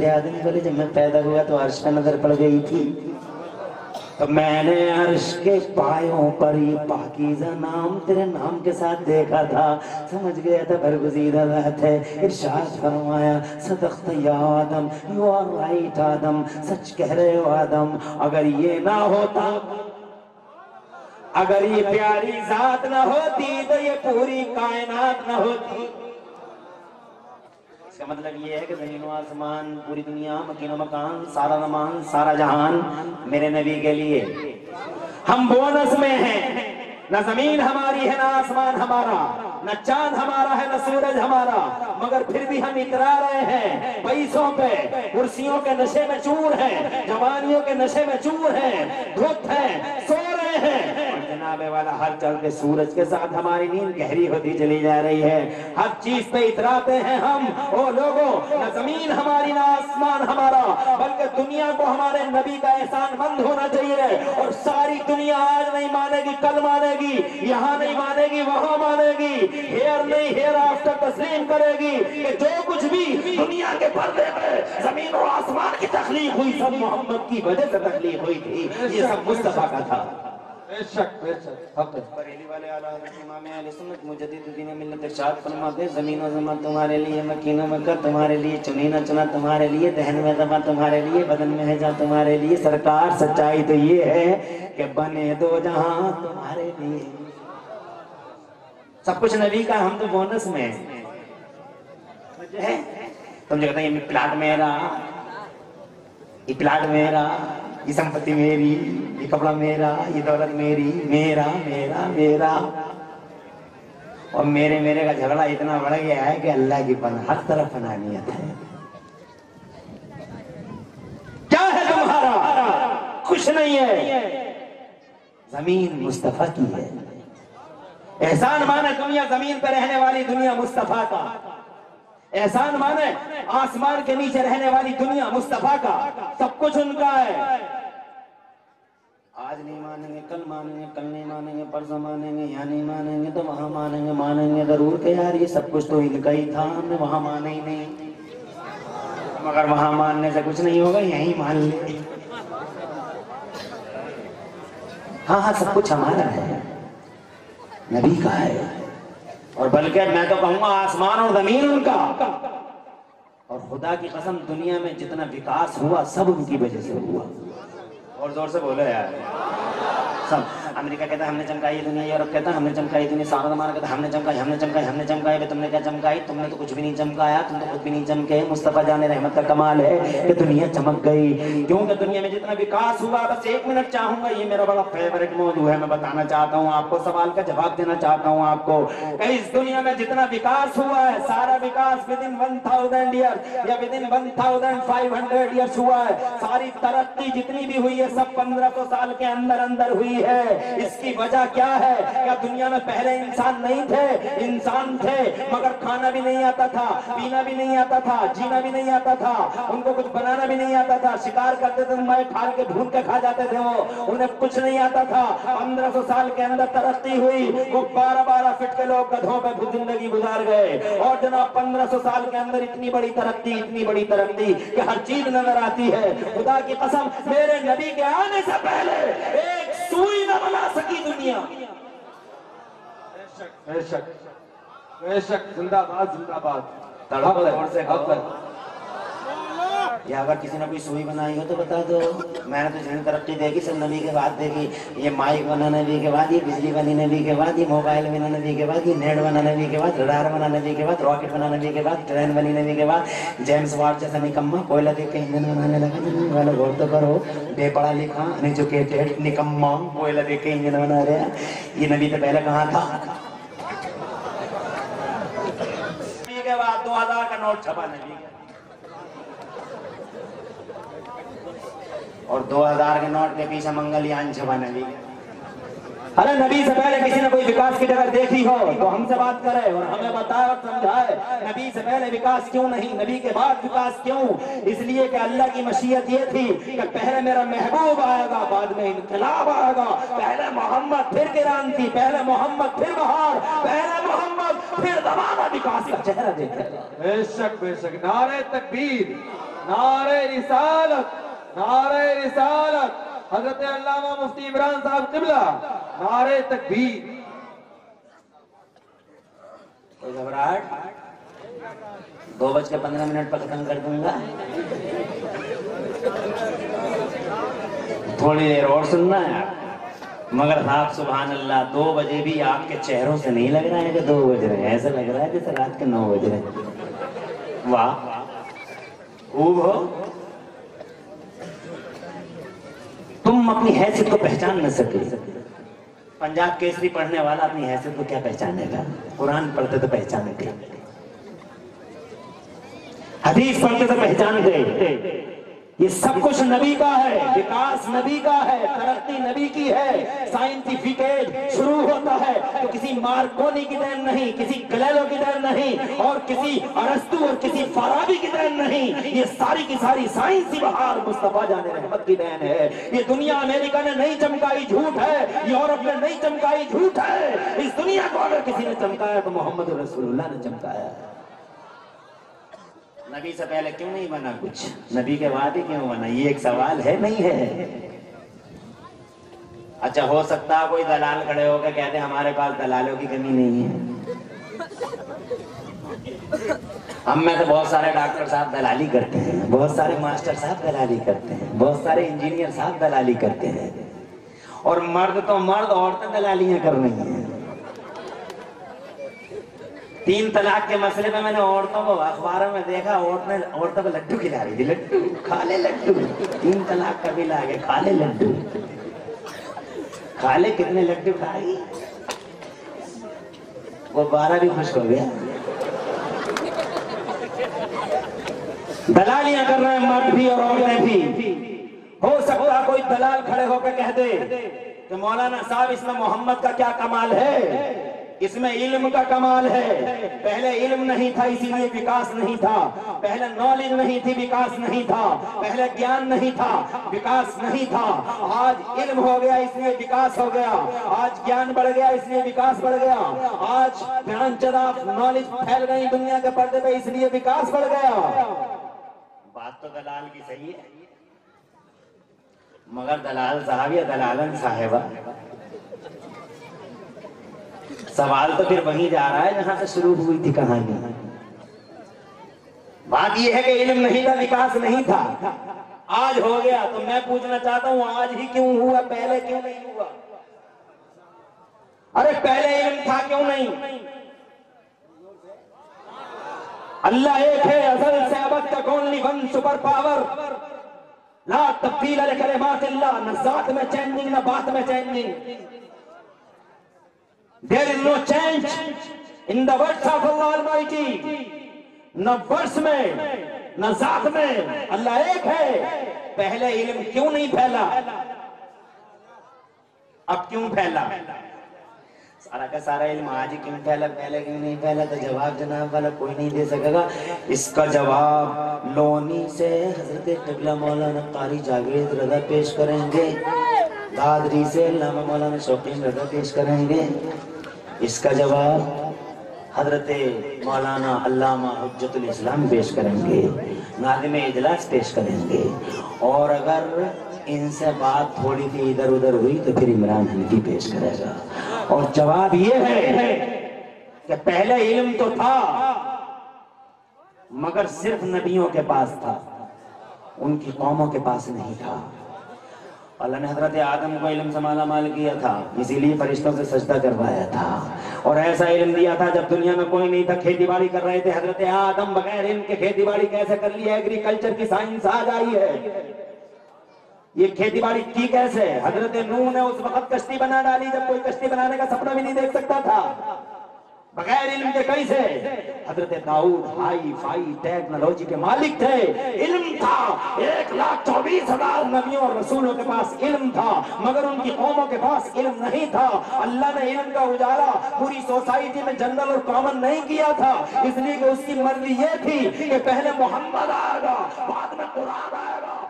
आदमी बोले जब मैं पैदा हुआ तो अर्श का नजर पड़ गई थी, तो मैंने अर्श के पायों पर ये पाकीज़ा नाम तेरे नाम के साथ देखा था, समझ गया था बरगुज़ीदा ज़ात है। इरशाद फरमाया सदक़त या Adam, you are right Adam, सच कह रहे हो आदम। अगर ये ना होता, अगर ये प्यारी ज़ात ना होती तो ये पूरी कायनात ना होती। इसका मतलब ये है कि ज़मीन व आसमान, पूरी दुनिया, मकीन व मकान, सारा ज़मान, सारा जहान मेरे नबी के लिए। हम बोनस में हैं, न ज़मीन हमारी है, न आसमान हमारा, न चांद हमारा है, न सूरज हमारा, मगर फिर भी हम इतरा रहे हैं पैसों पे, कुर्सियों के नशे में चूर हैं, जवानियों के नशे में चूर हैं, धुत हैं, सो रहे हैं। और जनाबे वाला हर चलते सूरज के साथ हमारी नींद गहरी होती चली जा रही है। हर चीज पे इतराते हैं हम। ओ लोगों, न जमीन हमारी, न आसमान हमारा, बल्कि दुनिया को हमारे नबी का एहसानमंद होना चाहिए। और सारी दुनिया आज नहीं मानेगी, कल मानेगी, यहाँ नहीं मानेगी, वहां मानेगी, हेयर नहीं हेयर आफ्टर तस्लीम करेगी कि जो कुछ भी दुनिया के पर्दे में जमीन और आसमान की तख्लीक हुई सब मोहम्मद की वजह से तख्लीक हुई थी। ये सब मुस्तफा का था। बेशक बेशक। बरेली वाले आला हज़रत इमाम अहले सुन्नत मुजद्दिद दीन मिल्लत इरशाद फरमाते हैं ज़मीन व ज़मान तुम्हारे लिए, मकीन व मक्का तुम्हारे लिए, चुनी न चुना तुम्हारे लिए, दहन में दबा तुम्हारे लिए, बदन में है जा तुम्हारे लिए। सरकार सच्चाई तो ये है कि बने दो जहां तुम्हारे लिए। सब कुछ नबी का, हम तो बोनस में है। तुम जो कहते हैं ये प्लाट मेरा, ये प्लाट मेरा, ये संपत्ति मेरी, ये कपड़ा मेरा, ये दौलत मेरी, मेरा मेरा मेरा। और मेरे मेरे का झगड़ा इतना बढ़ गया है कि अल्लाह की हर तरफ फनानियत है। क्या है तुम्हारा? कुछ नहीं है। जमीन मुस्तफा की है। एहसान माने दुनिया जमीन पर रहने वाली दुनिया मुस्तफा का, एहसान माने आसमान के नीचे रहने वाली दुनिया मुस्तफा का। सब कुछ उनका है। आज नहीं मानेंगे, कल मानेंगे, कल नहीं मानेंगे, परसों मानेंगे, यहाँ नहीं मानेंगे तो वहां मानेंगे। मानेंगे जरूर के यार ये सब कुछ तो इनका ही था, हमने वहां माना ही नहीं। मगर वहां मानने से कुछ नहीं होगा, यहीं मान ले। हाँ हाँ, सब कुछ हमारा है, नबी का है। और बल्कि मैं तो कहूंगा आसमान और जमीन उनका। और खुदा की कसम दुनिया में जितना विकास हुआ सब उनकी वजह से हुआ। और जोर से बोलो यार। सब अमेरिका कहता है हमने चमकाई दुनिया, यूरोप कहता है हमने चमकाई दुनिया, सारा जमाना कहता है हमने चमकाई, हमने चमकाई, हमने चमकाई। तुमने क्या चमकाई? तुमने तो कुछ भी नहीं चमकाया, तुम तो खुद भी नहीं चमके। मुस्तफा जाने रहमत का कमाल है कि दुनिया चमक गई। क्योंकि दुनिया में जितना विकास हुआ, बस एक मिनट चाहूंगा, ये मेरा बड़ा फेवरेट मौजू है, मैं बताना चाहता हूँ आपको, सवाल का जवाब देना चाहता हूँ आपको। इस दुनिया में जितना विकास हुआ है, सारा विकास विद इन 1000 ईयर या विद इन 1500 ईयर्स हुआ है। सारी तरक्की जितनी भी हुई है सब 1500 साल के अंदर अंदर हुई है। इसकी वजह क्या है? क्या दुनिया में पहले इंसान नहीं थे? इंसान थे, मगर खाना भी नहीं आता था, पीना भी नहीं आता था, जीना भी नहीं आता था, उनको कुछ बनाना भी नहीं आता था। शिकार करते थे, मैं ठाल के ढूंढ के खा जाते थे वो, उन्हें कुछ नहीं आता था। 1500 साल के अंदर तरक्की हुई। वो 12-12 फीट के लोग गधों पे जिंदगी गुजार गए। और जनाब 1500 साल के अंदर इतनी बड़ी तरक्की, इतनी बड़ी तरक्की कि हर चीज नजर आती है। खुदा की कसम, मेरे नबी के आने से पहले एक सुई न बना सकी दुनिया। बेशक बेशक बेशक। जिंदाबाद जिंदाबाद। या अगर किसी ने कोई सुई बनाई हो तो बता दो। मैंने तो जितनी तरक्की देखी सब नबी के बाद देखी। ये माइक बना नबी के बाद, ये बिजली बनी नबी के बाद, ये मोबाइल बना नबी के बाद, ये नेट बना नबी के बाद, रडार बना नबी के बाद, रॉकेट बना नबी के बाद, ट्रेन बनी नबी के बाद। जेम्स वाट जैसा निकम्मा कोयला देख के इंजन बनाने लगा। वाला गौर तो करो, बेपढ़ा लिखा अनएजुकेटेड निकम्मा कोयला देख के इंजन बना रहे हैं। ये नबी तो पहले कहाँ था? के बाद 2000 का नोट छपा नबी और 2000 के नोट के पीछे मंगलयान छपा नबी। अरे नबी से पहले किसी ने कोई विकास की जगह देखी हो तो हमसे बात करे और हमें बताए और समझाए। नबी से पहले विकास क्यों नहीं, नबी के बाद विकास क्यों? इसलिए कि अल्लाह की मशीयत ये थी कि पहले मेरा महबूब आएगा, बाद में इनकलाब आएगा। पहले मोहम्मद फिर क्रांति, पहले मोहम्मद फिर बहार, पहले मोहम्मद फिर जमाना विकास का चेहरा देखेगा। बेशक बेशक। नारे तकबीर। नारे रिसालत, नारे रिसालत। हजरत अल्लामा मुफ्ती इमरान साहब किबला, नारे तकबीर। कोई घबराहट? 2:15 पर खत्म कर दूंगा। थोड़ी देर और सुनना है। मगर साहब सुभान अल्लाह, 2 बजे भी आपके चेहरों से नहीं लग रहा है कि 2 बज रहे हैं, ऐसा लग रहा है जैसे रात के 9 बज रहे हैं। वाह, खूब हो। तुम अपनी हैसियत को पहचान न सके। पंजाब केसरी पढ़ने वाला अपनी हैसियत को क्या पहचानेगा? कुरान पढ़ते तो पहचानते, हदीस पढ़ते तो पहचानते। ये सब कुछ नबी का है, विकास नबी का है, तरक्की नबी की है। साइंटिफिक एज शुरू होता है तो किसी मार्कोनी की देन नहीं, किसी गैलीलियो की देन नहीं, और किसी अरस्तु और किसी फाराबी की देन नहीं। ये सारी की सारी साइंसी बहार मुस्तफा जाने रहमत की देन है। ये दुनिया अमेरिका ने नहीं चमकाई, झूठ है। यूरोप ने नहीं चमकाई, झूठ है। इस दुनिया को अगर किसी ने चमकाया तो मोहम्मद रसूलुल्लाह ने चमकाया। नबी से पहले क्यों नहीं बना कुछ? नबी के बाद ही क्यों बना? ये एक सवाल है, नहीं है? अच्छा, हो सकता है कोई दलाल खड़े होकर कहते हमारे पास दलालों की कमी नहीं है। हम में तो बहुत सारे डॉक्टर साहब दलाली करते हैं, बहुत सारे मास्टर साहब दलाली करते हैं, बहुत सारे इंजीनियर साहब दलाली करते हैं, और मर्द तो मर्द, औरतें दलालियां कर रही हैं। 3 तलाक के मसले में मैंने औरतों को अखबारों में देखा, औरतों को लड्डू खिला रही थी। लड्डू खा ले, लड्डू। 3 तलाक का बिल आ गया, खा ले लड्डू। खा ले, कितने लड्डू खाई? वो 12 भी खुश हो गया। दलालियां कर रहे हैं मर्द भी और औरतें भी। हो सकता है कोई दलाल खड़े होकर कह दे कि मौलाना साहब इसमें मोहम्मद का क्या कमाल है, इसमें इल्म का कमाल है। पहले इल्म नहीं था इसीलिए विकास नहीं था, पहले नॉलेज नहीं थी विकास नहीं था, पहले ज्ञान नहीं था विकास नहीं था। आज इल्म हो गया इसलिए विकास हो गया, आज ज्ञान बढ़ गया इसलिए विकास बढ़ गया, आज ज्ञानचदा नॉलेज फैल गई दुनिया के पर्दे पे इसलिए विकास बढ़ गया। बात तो दलाल की सही है, मगर दलाल साहब या दलालन साहिबा, सवाल तो फिर वहीं जा रहा है जहां से शुरू हुई थी कहानी। बात यह है कि इल्म नहीं था, विकास नहीं था, आज हो गया। तो मैं पूछना चाहता हूं, आज ही क्यों हुआ, पहले क्यों नहीं हुआ? अरे पहले इल्म था क्यों नहीं? अल्लाह एक है, अज़ल से अब तक, ओनली वन सुपर पावर, ला तब्दील लिकलिमातिल्लाह, न जात में चेंजिंग न बात में changing. There is no change in the words of Allah Almighty. न वर्ष में न जात में, अल्लाह एक है। पहले इल्म क्यों नहीं फैला, अब क्यों फैला? सारा का सारा इल्म आज ही क्यों फैला, पहले क्यों नहीं फैला? तो जवाब जनाब वाला कोई नहीं दे सकेगा। इसका जवाब लोनी से हजरत क़िबला मौलाना कारी जावेद रज़ा पेश करेंगे, दादरी से अल्लामा मौलाना शौकीन रज़ा पेश करेंगे। इसका जवाब हजरत मौलाना अल्लामा हुज्जतुल इस्लाम पेश करेंगे, नाज़िम इजलास पेश करेंगे। और अगर इनसे बात थोड़ी सी इधर उधर हुई तो फिर इमरान हनफी पेश करेगा। और जवाब ये है कि पहले इल्म तो था मगर सिर्फ नबियों के पास था, उनकी कौमों के पास नहीं था। अल्लाह ने हजरत आदम को इल्म से मालामाल किया था, इसीलिए फरिश्तों से सजदा करवाया था, और ऐसा इल्म दिया था जब दुनिया में कोई नहीं था, खेती बाड़ी कर रहे थे। हजरत आदम बगैर इल्म के खेती बाड़ी कैसे कर ली है? एग्रीकल्चर की साइंस आज आई है, ये खेती बाड़ी की कैसे? हजरत नूह ने उस वक्त कश्ती बना डाली जब कोई कश्ती बनाने का सपना भी नहीं देख सकता था, बगैर इल्म के कैसे? हजरत दाऊद हाई फाई टेक्नोलॉजी के मालिक थे, इल्म था। 1,24,000 नबियों और रसूलों के पास इल्म था, मगर उनकी कौमों के पास इल्म नहीं था। अल्लाह ने इल्म का उजाला पूरी सोसाइटी में जनरल और कॉमन नहीं किया था, इसलिए कि उसकी मर्जी ये थी कि पहले मोहम्मद आएगा, बाद में कुरान आएगा।